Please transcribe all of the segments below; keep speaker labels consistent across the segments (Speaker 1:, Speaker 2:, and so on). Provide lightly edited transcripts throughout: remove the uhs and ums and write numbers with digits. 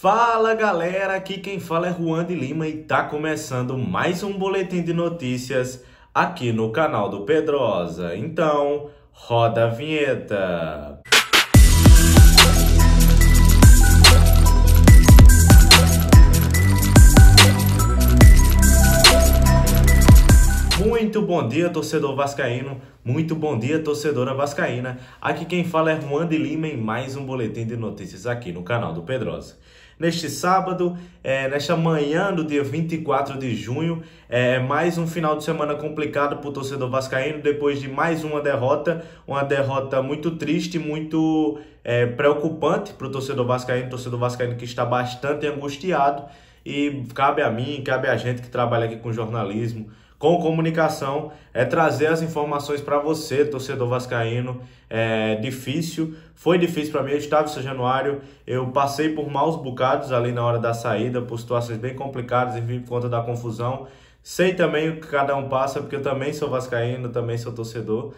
Speaker 1: Fala galera, aqui quem fala é Juan de Lima e tá começando mais um boletim de notícias aqui no canal do Pedrosa. Então, roda a vinheta. Muito bom dia, torcedor vascaíno. Muito bom dia, torcedora vascaína. Aqui quem fala é Juan de Lima em mais um boletim de notícias aqui no canal do Pedrosa. Neste sábado, nesta manhã do dia 24 de junho, mais um final de semana complicado para o torcedor vascaíno, depois de mais uma derrota muito triste, muito preocupante para o torcedor vascaíno que está bastante angustiado, e cabe a mim, cabe a gente que trabalha aqui com jornalismo, com comunicação, trazer as informações para você, torcedor vascaíno. Foi difícil para mim, eu estava em São Januário, eu passei por maus bocados ali na hora da saída, por situações bem complicadas, enfim, por conta da confusão. Sei também o que cada um passa, porque eu também sou vascaíno, também sou torcedor.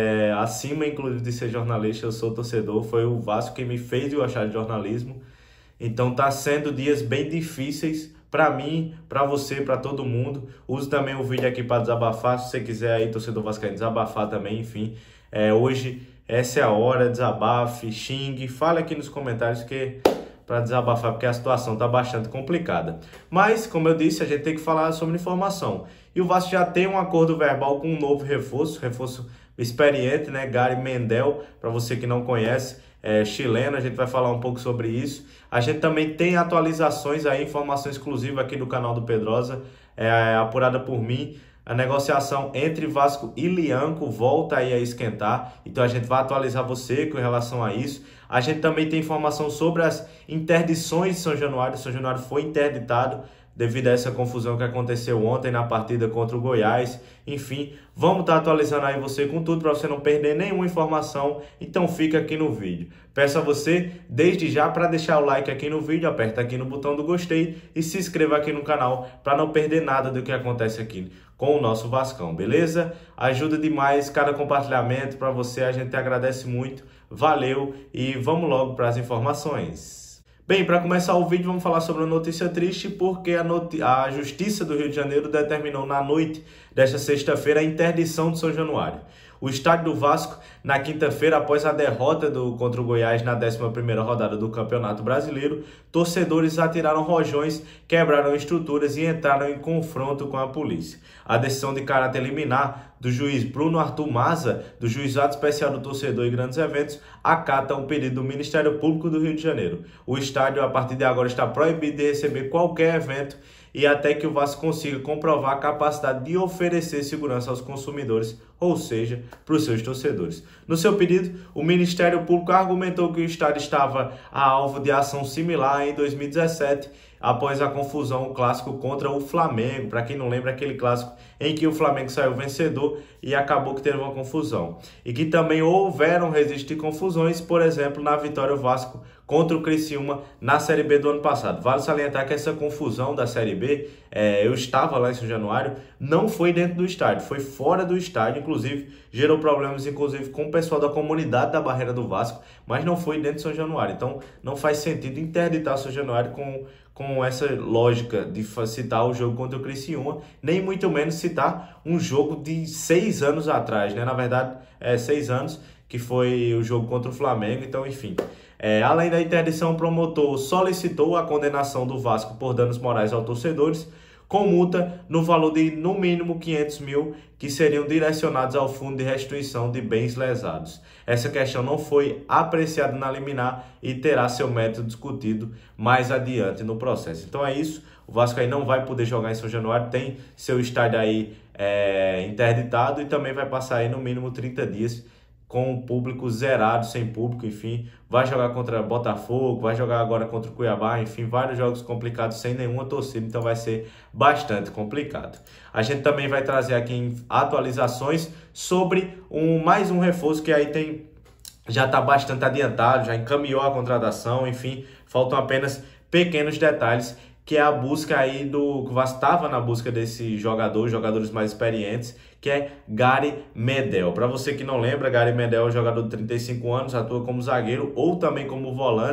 Speaker 1: Acima, inclusive, de ser jornalista, eu sou torcedor. Foi o Vasco que me fez gostar de jornalismo. Então tá sendo dias bem difíceis para mim, para você, para todo mundo. Use também o vídeo aqui para desabafar, se você quiser aí, torcedor vascaíno, desabafar também, enfim. Hoje, essa é a hora, desabafe, xingue, fale aqui nos comentários para desabafar, porque a situação tá bastante complicada. Mas, como eu disse, a gente tem que falar sobre informação. E o Vasco já tem um acordo verbal com um novo reforço experiente, né? Gary Medel, para você que não conhece, chileno, a gente vai falar um pouco sobre isso. A gente também tem atualizações aí, informação exclusiva aqui do canal do Pedrosa, apurada por mim. A negociação entre Vasco e Lianco volta aí a esquentar, então a gente vai atualizar você com relação a isso. A gente também tem informação sobre as interdições de São Januário. São Januário foi interditado devido a essa confusão que aconteceu ontem na partida contra o Goiás. Enfim, vamos estar atualizando aí você com tudo para você não perder nenhuma informação. Então fica aqui no vídeo. Peço a você, desde já, para deixar o like aqui no vídeo, aperta aqui no botão do gostei e se inscreva aqui no canal para não perder nada do que acontece aqui com o nosso Vascão, beleza? Ajuda demais cada compartilhamento para você, a gente agradece muito. Valeu e vamos logo para as informações. Bem, para começar o vídeo, vamos falar sobre uma notícia triste, porque a Justiça do Rio de Janeiro determinou na noite desta sexta-feira a interdição de São Januário. O estádio do Vasco, na quinta-feira, após a derrota contra o Goiás na 11ª rodada do Campeonato Brasileiro, torcedores atiraram rojões, quebraram estruturas e entraram em confronto com a polícia. A decisão de caráter liminar do juiz Bruno Arthur Maza, do Juizado Especial do Torcedor e Grandes Eventos, acata um pedido do Ministério Público do Rio de Janeiro. O estádio, a partir de agora, está proibido de receber qualquer evento e até que o Vasco consiga comprovar a capacidade de oferecer segurança aos consumidores, ou seja, para os seus torcedores. No seu pedido, o Ministério Público argumentou que o estádio estava alvo de ação similar em 2017, após a confusão, o clássico contra o Flamengo. Para quem não lembra, aquele clássico em que o Flamengo saiu vencedor e acabou que teve uma confusão. E que também houveram registros de confusões, por exemplo, na vitória do Vasco contra o Criciúma na Série B do ano passado. Vale salientar que essa confusão da Série B, eu estava lá em São Januário, não foi dentro do estádio, foi fora do estádio, inclusive gerou problemas com o pessoal da comunidade da Barreira do Vasco, mas não foi dentro de São Januário. Então não faz sentido interditar São Januário com essa lógica de citar o jogo contra o Criciúma, nem muito menos citar um jogo de 6 anos atrás, né? Na verdade, 6 anos, que foi o jogo contra o Flamengo. Então, enfim, além da interdição, o promotor solicitou a condenação do Vasco por danos morais aos torcedores, com multa no valor de, no mínimo, 500 mil, que seriam direcionados ao Fundo de Restituição de Bens Lesados. Essa questão não foi apreciada na liminar e terá seu mérito discutido mais adiante no processo. Então é isso, o Vasco aí não vai poder jogar em São Januário, tem seu estádio aí interditado e também vai passar aí no mínimo 30 dias com o público zerado, sem público, enfim, vai jogar contra Botafogo, vai jogar agora contra o Cuiabá, enfim, vários jogos complicados sem nenhuma torcida, então vai ser bastante complicado. A gente também vai trazer aqui atualizações sobre mais um reforço que aí já está bastante adiantado, já encaminhou a contratação, enfim, faltam apenas pequenos detalhes, que é a busca aí o Vasco estava na busca desse jogadores mais experientes, que é Gary Medel. Para você que não lembra, Gary Medel é um jogador de 35 anos, atua como zagueiro ou também como volante.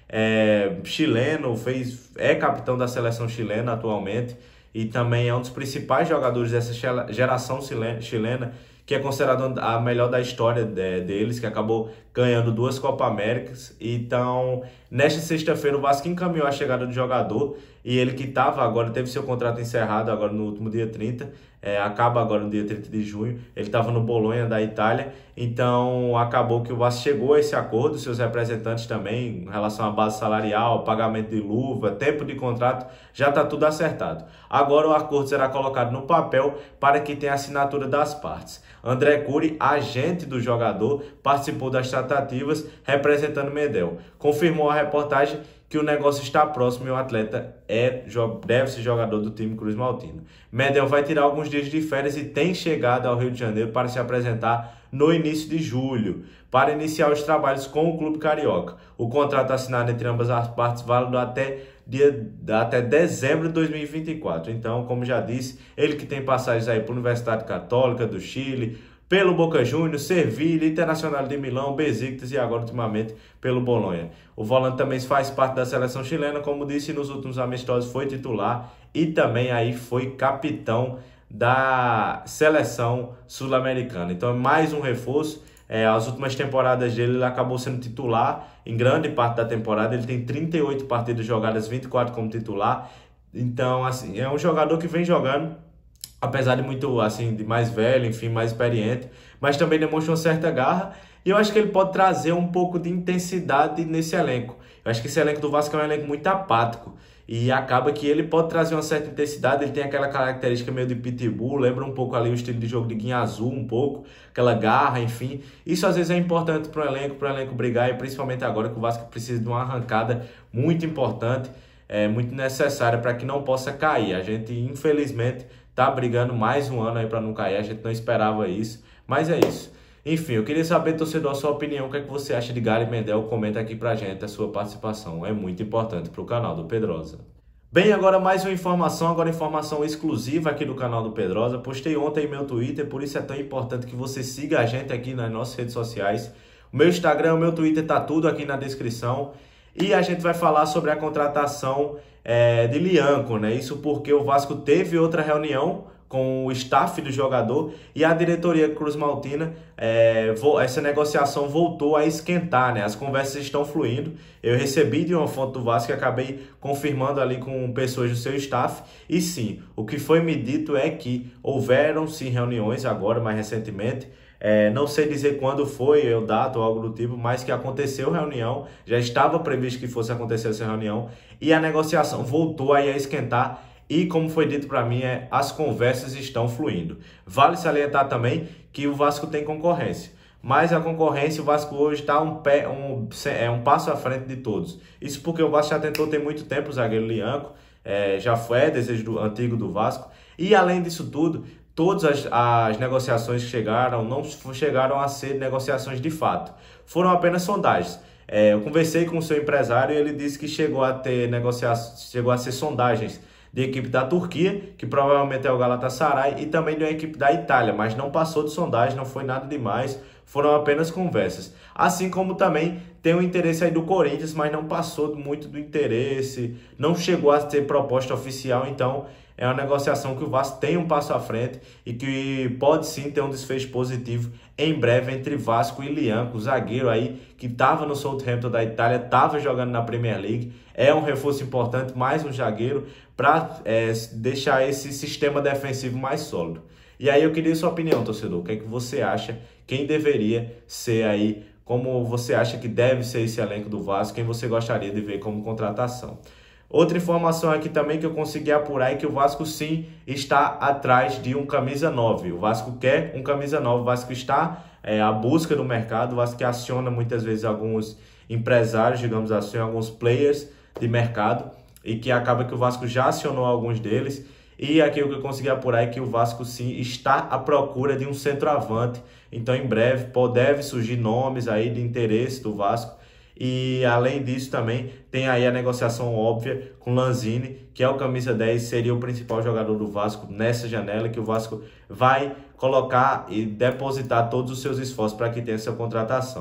Speaker 1: chileno, é capitão da seleção chilena atualmente e também é um dos principais jogadores dessa geração chilena, que é considerado a melhor da história deles, que acabou ganhando 2 Copa Américas. Então, nesta sexta-feira, o Vasco encaminhou a chegada do jogador, e ele que estava agora, teve seu contrato encerrado agora no último dia 30, acaba agora no dia 30 de junho, ele estava no Bolonha da Itália, então acabou que o Vasco chegou a esse acordo, seus representantes também, em relação à base salarial, pagamento de luva, tempo de contrato, já está tudo acertado. Agora o acordo será colocado no papel para que tenha a assinatura das partes. André Curi, agente do jogador, participou das tratativas representando Medel. Confirmou a reportagem que o negócio está próximo e o atleta deve ser jogador do time Cruz Maltino. Medel vai tirar alguns dias de férias e tem chegado ao Rio de Janeiro para se apresentar no início de julho, para iniciar os trabalhos com o clube carioca. O contrato assinado entre ambas as partes válido até dezembro de 2024. Então, como já disse, ele que tem passagens aí para a Universidade Católica do Chile, pelo Boca Juniors, Sevilha, Internacional de Milão, Besiktas e agora ultimamente pelo Bolonha. O volante também faz parte da seleção chilena, como disse, nos últimos amistosos foi titular e também aí foi capitão da seleção sul-americana. Então é mais um reforço. As últimas temporadas dele ele acabou sendo titular em grande parte da temporada. Ele tem 38 partidas jogadas, 24 como titular. Então, assim, é um jogador que vem jogando, apesar de muito, assim, de mais velho, enfim, mais experiente, mas também demonstra uma certa garra, e eu acho que ele pode trazer um pouco de intensidade nesse elenco. Eu acho que esse elenco do Vasco é um elenco muito apático, e acaba que ele pode trazer uma certa intensidade. Ele tem aquela característica meio de pitbull, lembra um pouco ali o estilo de jogo de Guinha Azul, um pouco, aquela garra, enfim. Isso às vezes é importante para o elenco brigar, e principalmente agora que o Vasco precisa de uma arrancada muito importante, muito necessária para que não possa cair. A gente, infelizmente, tá brigando mais um ano aí para não cair, a gente não esperava isso, mas é isso. Enfim, eu queria saber, torcedor, a sua opinião, o que é que você acha de Gary Medel? Comenta aqui pra gente a sua participação, é muito importante pro canal do Pedrosa. Bem, agora mais uma informação, agora informação exclusiva aqui do canal do Pedrosa. Postei ontem em meu Twitter, por isso é tão importante que você siga a gente aqui nas nossas redes sociais. O meu Instagram, o meu Twitter, tá tudo aqui na descrição. E a gente vai falar sobre a contratação de Lianco, né? Isso porque o Vasco teve outra reunião com o staff do jogador e a diretoria Cruz Maltina, essa negociação voltou a esquentar, né? As conversas estão fluindo. Eu recebi de uma fonte do Vasco e acabei confirmando ali com pessoas do seu staff. E sim, o que foi me dito é que houveram sim reuniões agora, mais recentemente. Não sei dizer quando foi, data ou algo do tipo, mas que aconteceu reunião, já estava previsto que fosse acontecer essa reunião e a negociação voltou aí a esquentar. E como foi dito para mim, as conversas estão fluindo. Vale salientar também que o Vasco tem concorrência, mas a concorrência, o Vasco hoje está um passo à frente de todos. Isso porque o Vasco já tentou ter muito tempo o zagueiro Lianco, já foi desejo antigo do Vasco. E além disso tudo, todas as negociações que chegaram não chegaram a ser negociações de fato, foram apenas sondagens. Eu conversei com o seu empresário e ele disse que chegou a ser sondagens de equipe da Turquia, que provavelmente é o Galatasaray, e também de uma equipe da Itália, mas não passou de sondagem, não foi nada demais, foram apenas conversas. Assim como também tem o interesse aí do Corinthians, mas não passou muito do interesse, não chegou a ter proposta oficial, então é uma negociação que o Vasco tem um passo à frente e que pode sim ter um desfecho positivo em breve entre Vasco e Lianco, o zagueiro aí que estava no Southampton da Itália, estava jogando na Premier League, é um reforço importante, mais um zagueiro para deixar esse sistema defensivo mais sólido. E aí eu queria sua opinião, torcedor, o que é que você acha, quem deveria ser aí, como você acha que deve ser esse elenco do Vasco, quem você gostaria de ver como contratação. Outra informação aqui também que eu consegui apurar é que o Vasco sim está atrás de um camisa 9. O Vasco quer um camisa 9, o Vasco está à busca do mercado, o Vasco aciona muitas vezes alguns empresários, digamos assim, alguns players de mercado, e que acaba que o Vasco já acionou alguns deles. E aqui o que eu consegui apurar é que o Vasco sim está à procura de um centroavante. Então em breve deve surgir nomes aí de interesse do Vasco. E além disso também tem aí a negociação óbvia com Lanzini, que é o camisa 10, seria o principal jogador do Vasco nessa janela, que o Vasco vai colocar e depositar todos os seus esforços para que tenha essa contratação.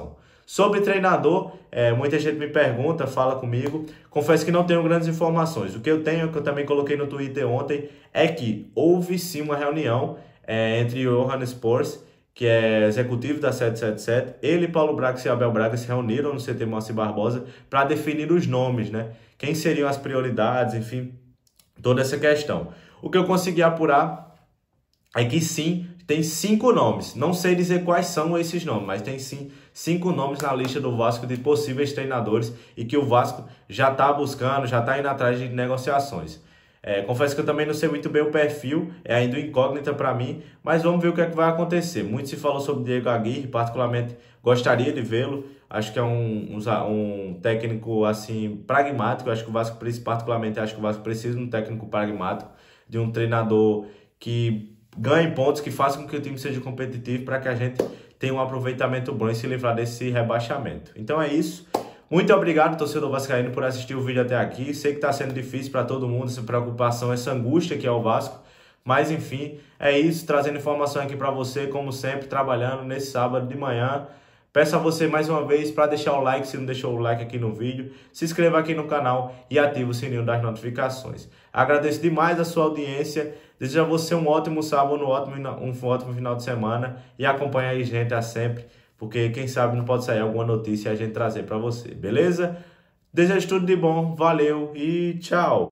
Speaker 1: Sobre treinador, muita gente me pergunta, fala comigo. Confesso que não tenho grandes informações. O que eu tenho, que eu também coloquei no Twitter ontem, é que houve sim uma reunião entre o Johannes Spors, que é executivo da 777, ele, Paulo Braga e Abel Braga se reuniram no CT Moacir Barbosa para definir os nomes, né? Quem seriam as prioridades, enfim, toda essa questão. O que eu consegui apurar é que sim, tem 5 nomes. Não sei dizer quais são esses nomes, mas tem sim 5 nomes na lista do Vasco de possíveis treinadores e que o Vasco já está buscando, já está indo atrás de negociações. Confesso que eu também não sei muito bem o perfil, é ainda incógnita para mim, mas vamos ver o que é que vai acontecer. Muito se falou sobre Diego Aguirre, particularmente gostaria de vê-lo. Acho que é um técnico assim pragmático. Acho que o Vasco, particularmente, acho que o Vasco precisa de um técnico pragmático, de um treinador que ganhe pontos, que faça com que o time seja competitivo para que a gente tenha um aproveitamento bom e se livrar desse rebaixamento. Então é isso. Muito obrigado, torcedor vascaíno, por assistir o vídeo até aqui. Sei que está sendo difícil para todo mundo, essa preocupação, essa angústia que é o Vasco. Mas, enfim, é isso. Trazendo informação aqui para você, como sempre, trabalhando nesse sábado de manhã. Peço a você mais uma vez para deixar o like, se não deixou o like aqui no vídeo. Se inscreva aqui no canal e ative o sininho das notificações. Agradeço demais a sua audiência. Desejo a você um ótimo sábado, um ótimo final de semana. E acompanhe aí, gente, a sempre. Porque quem sabe não pode sair alguma notícia e a gente trazer para você, beleza? Desejo tudo de bom, valeu e tchau!